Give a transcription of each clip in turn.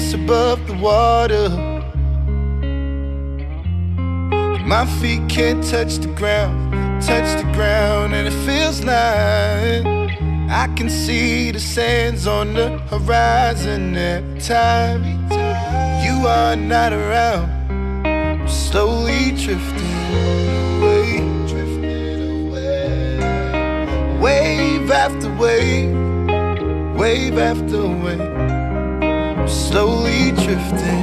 face above the water. My feet can't touch the ground, and it feels like I can see the sands on the horizon. Every time you are not around, I'm slowly drifting away, wave after wave, wave after wave. I'm slowly drifting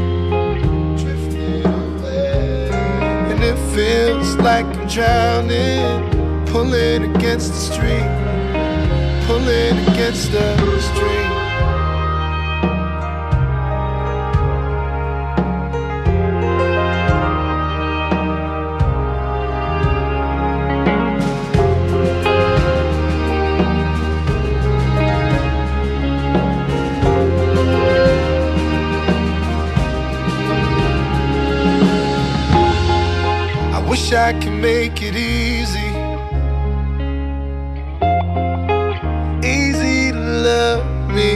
away, and it feels like I'm drowning, pulling against the stream, pulling against the stream. I wish I could make it easy, easy to love me.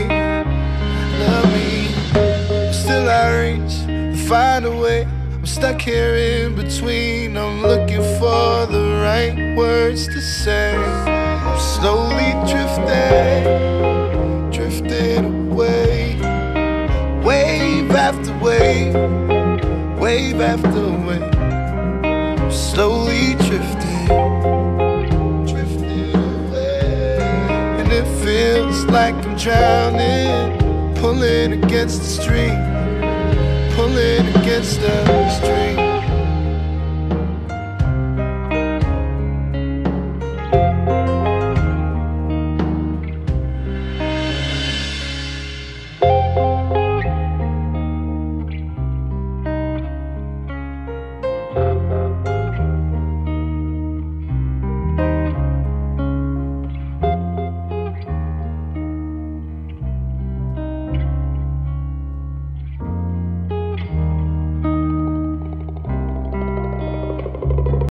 Still I reach to find a way. I'm stuck here in between. I'm looking for the right words to say. I'm slowly drifting away, wave after wave, wave after wave. I'm slowly drifting away, and it feels like I'm drowning, pulling against the stream, pulling against the stream.